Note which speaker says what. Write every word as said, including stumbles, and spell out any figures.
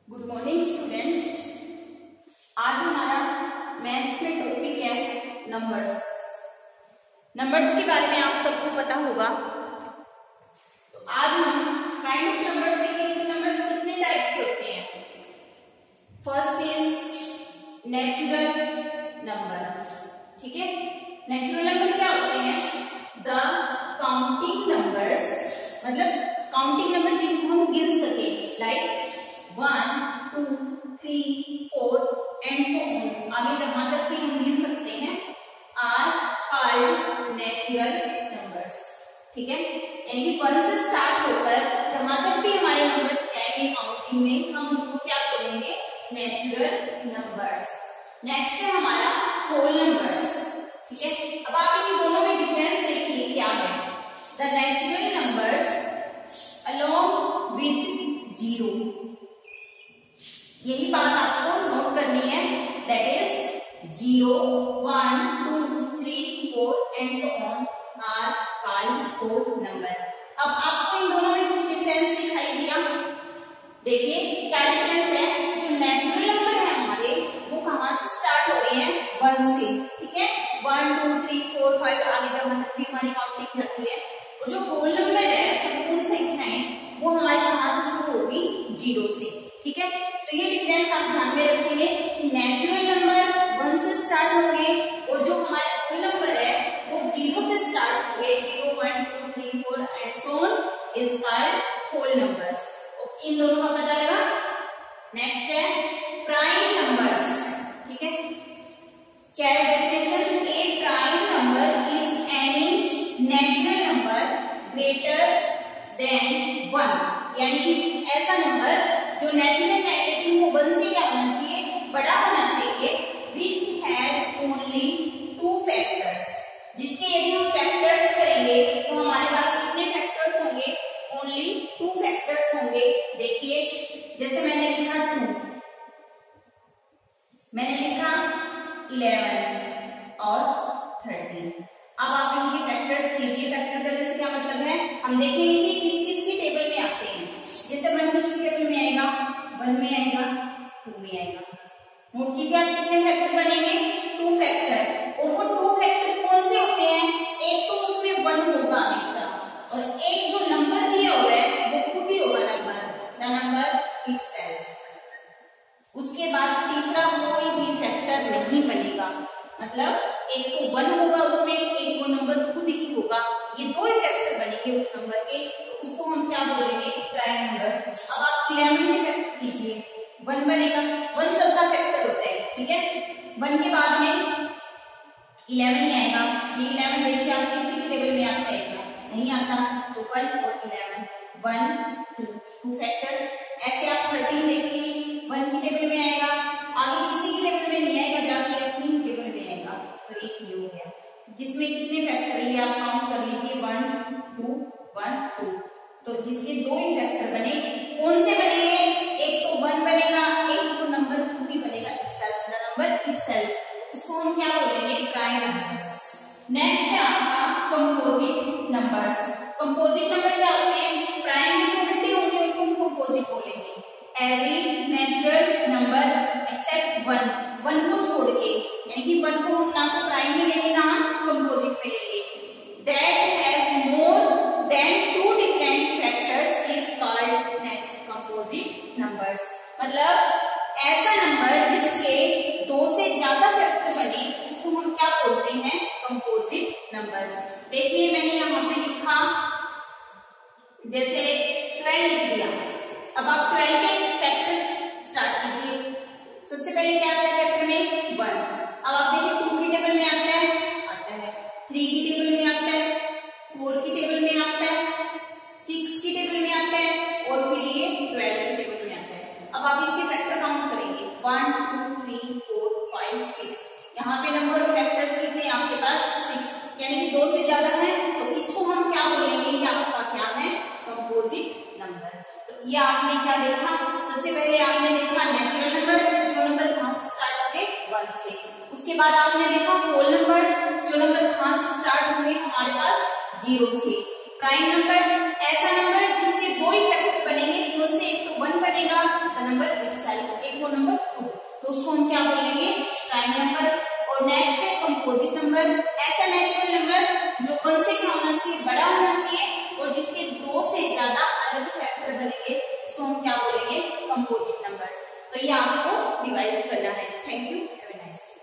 Speaker 1: Good morning students. आज हमारा maths में टॉपिक है नंबर्स। नंबर्स के बारे में आप सबको पता होगा। तो आज हम काइंड ऑफ नंबर्स देखेंगे कि नंबर्स कितने टाइप के होते हैं। First is natural number. ठीक है, नेचुरल नंबर क्या होते हैं? द काउंटिंग नंबर्स, मतलब काउंटिंग नंबर जिनको हम गिन सके, like one two three four and so on, आगे जहां तक भी हम गिन सकते हैं, आर कॉल्ड नेचुरल नंबर्स। ठीक है, यानी कि वन से स्टार्ट होकर जहां तक भी हमारे नंबर्स जाएंगे काउंटिंग में, हम उनको क्या बोलेंगे? Natural numbers. नेक्स्ट है हमारा होल नंबर्स। ठीक है, अब आप इन दोनों में डिफरेंस देखिए क्या है। The natural numbers along with zero, यही बात आपको नोट करनी है। That is zero, one, two, three, four and so on are called whole number. अब आपको इन दोनों में कुछ डिफरेंस दिखाई दिया। देखिए क्या डिफरेंस है। जो नेचुरल नंबर है हमारे, वो कहां से स्टार्ट हो रहे हैं? वन से। ठीक है, one two three four five आगे जहां तक भी हमारी काउंटिंग चलती है। और जो होल नंबर है, संपूर्ण संख्याएं, वो हमारी कहां से शुरू होगी? जीरो से। ठीक है, तो ये डिफरेंस आप ध्यान में रखेंगे कि नेचुरल नंबर वन से स्टार्ट होंगे और जो हमारे होल नंबर है वो जीरो से स्टार्ट होंगे। Zero, one, two, three, four and so on is called whole numbers. इन दोनों का पता लगा। नेक्स्ट है प्राइम नंबर्स। ठीक है, क्या है definition? A prime number is any natural number greater than one, यानी कि ऐसा नंबर जो नेचुरल है लेकिन वो वन से क्या होना चाहिए? बड़ा होना चाहिए। Which has only two factors, जिसके यदि हम फैक्टर्स करेंगे तो हमारे पास कितने फैक्टर्स होंगे? ओनली टू फैक्टर्स होंगे। देखिए जैसे मैंने लिखा टू, मैंने लिखा इलेवन और थर्टीन। अब आप इनके फैक्टर्स कीजिए। फैक्टर करने से क्या मतलब है? हम देखेंगे कि किस किस की टेबल में आते हैं। जैसे वन किस टेबल में आएगा? वन में आएगा, टू में आएगा। नोट कीजिए आप कितने फैक्टर बनेंगे? Two factor. और वो टू फैक्टर कौन से होते हैं? एक तो उसमें वन होगा हमेशा, और एक जो नंबर दिया हुआ है वो खुद ही होगा नंबर, द नंबर इटसेल्फ। उसके बाद तीसरा कोई भी फैक्टर नहीं बनेगा, मतलब एक तो वन होगा उसमें, एक वो नंबर खुद ही होगा। ये दो ही फैक्टर बनेंगे उस नंबर के, तो उसको हम क्या बोलेंगे? Prime number. अब आप इलेवन में फैक्टर कीजिए, वन बनेगा। वन सबका फैक्टर होता है। ठीक है, वन के बाद में इलेवन में आएगा। ये इलेवन देखिए आप किसी के टेबल में आता है क्या? नहीं आता। तो वन और eleven, one two, two factors. ऐसे आप थर्टीन देखिए, वन की टेबल में आएगा, आगे किसी की टेबल में नहीं आएगा, जाके अपनी टेबल में आएगा। तो एक ये हो गया, जिसमें कितने फैक्टर है आप काउंट कर लीजिए। One two, one two. तो जिसके दो ही फैक्टर बने, कौन से बनेंगे? एक तो वन बनेगा, एक तो नंबर खुद ही बनेगा, इटसेल्फ, द नंबर इटसेल्फ। उसको हम क्या बोलेंगे? Prime numbers. नेक्स्ट है आपका कंपोजिट नंबर्स। कंपोजिट नंबर क्या होते हैं? प्राइम की जो उल्टे होंगे उनको हम कंपोजिट बोलेंगे। Every natural number except one, one को छोड़ के, यानी कि वन को हम ना तो प्राइम में लेंगे ना कंपोजिट में लेंगे। That has more than two different factors is called composite numbers. मतलब ऐसा नंबर जिसके दो से ज्यादा फैक्टर बने, उसको हम क्या बोलते हैं? Composite numbers. देखिए मैंने यहाँ पे लिखा, जैसे ट्वेल्व लिख दिया। अब आप ट्वेल्व के फैक्टर स्टार्ट कीजिए। सबसे पहले क्या आता है फैक्टर में? वन। अब आप देखिए टू की टेबल में आता है, आता है, थ्री की टेबल में आता है, फोर की टेबल में आता है, सिक्स की टेबल में आता है, और फिर ये ट्वेल्व की टेबल में आता है। अब आप इसके फैक्टर काउंट करेंगे, one two three four five six. यहाँ पे नंबर ऑफ फैक्टर्स कितने आपके पास? सिक्स, यानी कि दो से ज्यादा है। तो इसको हम क्या बोलेंगे? ये आपका क्या है? Composite number. तो ये आपने क्या देखा? सबसे पहले आपने देखा नेचुरल नंबर्स, जो नंबर कहां से स्टार्ट होंगे? वन से। उसके बाद आपने देखा होल नंबर्स, जो नंबर कहां से स्टार्ट होंगे? हमारे पास जीरो से। प्राइम नंबर्स, ऐसा नंबर जिसके दो ही फैक्टर बनेंगे, उनसे एक तो वन बनेगा, द नंबर क्या बोलेंगे, प्राइम नंबर। और नेक्स्ट है कंपोजिट नंबर, ऐसा नेचुरल नंबर जो वन से क्या होना चाहिए, बड़ा होना चाहिए और जिसके दो से ज्यादा अलग फैक्टर बनेंगे उसको हम क्या बोलेंगे, कंपोजिट नंबर्स। तो ये आपको रिवाइज करना है। Thank you, have a nice day.